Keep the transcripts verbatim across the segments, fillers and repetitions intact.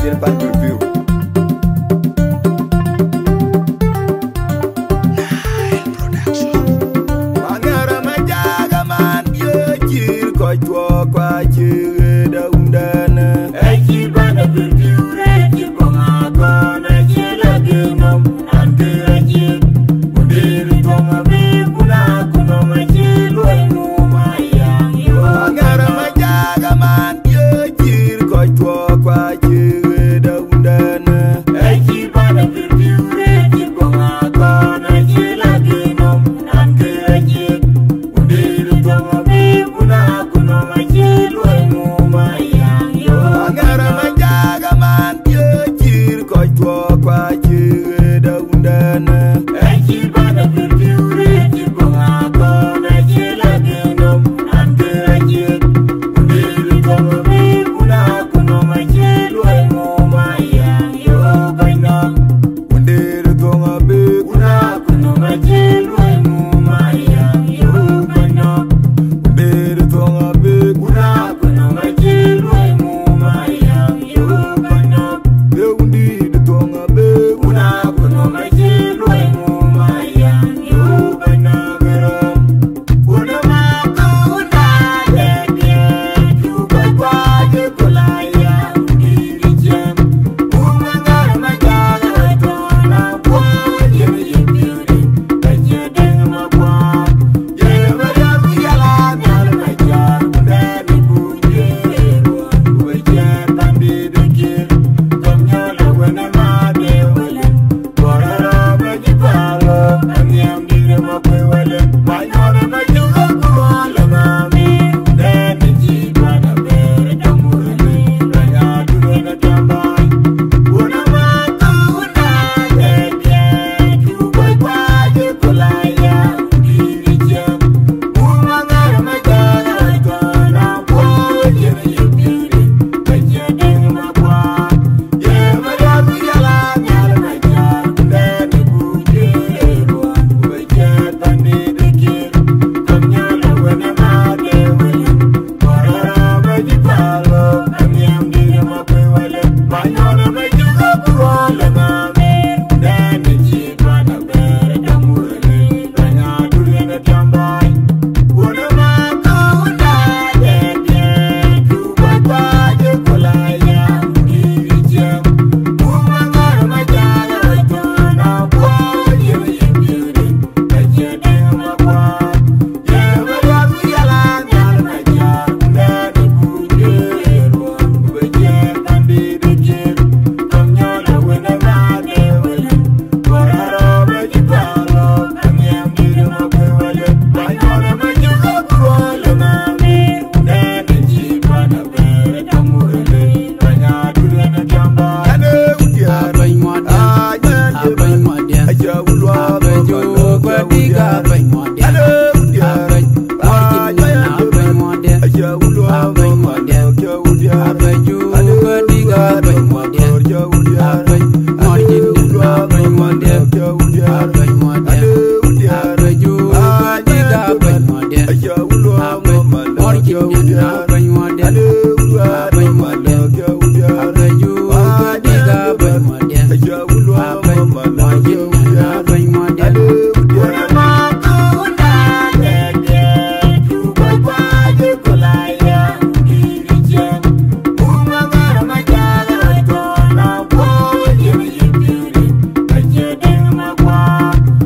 Adil Pan Review. Mangara majaga man ye jir ko chwo kwa chire da undana. E chi bana review re chi bonga ko na chela genom ante aji. Undir tonga be kuna kuno ma chilu enu mayang yo. Mangara majaga man ye jir ko chwo kwa chire da undana. E chi bana review re chi bonga ko na chela genom ante aji. Undir tonga be kuna kuno ma chilu enu mayang yo. Mangara majaga man ye jir ko chwo kwa chire da undana. E chi bana review re chi bonga ko na chela genom ante aji. Undir tonga be kuna kuno ma chilu enu mayang yo baina. Undir tonga be Kuna kuno ma chilu enu mayang yo baina. undir tonga be Kuna kuno ma chilu enu mayang yo baina. be undir tonga be Kuna kuno ma chilu enu mayang yo baina garam. Kuna ma kuna leke juga kwa je kulaya diri jam. Uma ngar ma jaga tona kwa je yipiri kaje deng ma kwa. Ye ba ya ya la ngal ma jar ndani buje ruan buje tambi dekir. Kamnya la wena ma de wele. Korara ma jipalo anyam dire ma kwe wele. Ma nyora ma juga kwa la ma mi. Deni jiba na bere damurele. Ranya dure na jambai. Una ma kuna leke juga kwa je kulaya diri jam. Uma ngar ma jaga tona kwa je yipiri kaje deng ma kwa. Ye ma ya ya la nyal ma jar ndani buje ruan buje tambi dekir. Kamnya la wena ma de wele. Korara ma jipalo anyam dire ma kwe wele. Ma nyora ma juga kwa la ma mi. Deni jiba na bere damurele. Ranya dure na jambai. Una ma kuna leke juga kwa je kulaya diri jam. Uma ngar ma jaga tona kwa je yipiri kaje deng ma kwa. Ye ba ya ya la nyal ma jar ndani buje ruan buje tambi dekir. Kamnya la wena ma de wele. Korara ma jipalo anyam dire ma kwe wele. Ma nyora ma juga kwa la ma mi. Deni jiba na bere damurele. Ranya dure na jambai. ane udiar Abai modern, ayan abai modern, aja ulwa abai juga tiga abai modern, ane udiar abai original, abai modern, aja ulwa abai modern, aja udiar abai juga tiga abai modern, aja udiar abai original, abai modern, aja udiar abai modern, ane udiar abai juga tiga abai modern, aja ulwa abai original, abai modern, ane ulwa abai modern, aja udiar abai juga tiga abai modern, aja ulwa abai original, abai modern. Una ma kuna leke juga kwa je kulaya diri jam. Uma ngar ma jaga tona kwa je yipiri kaje deng ma kwa.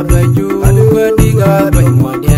baju, kadiga banyu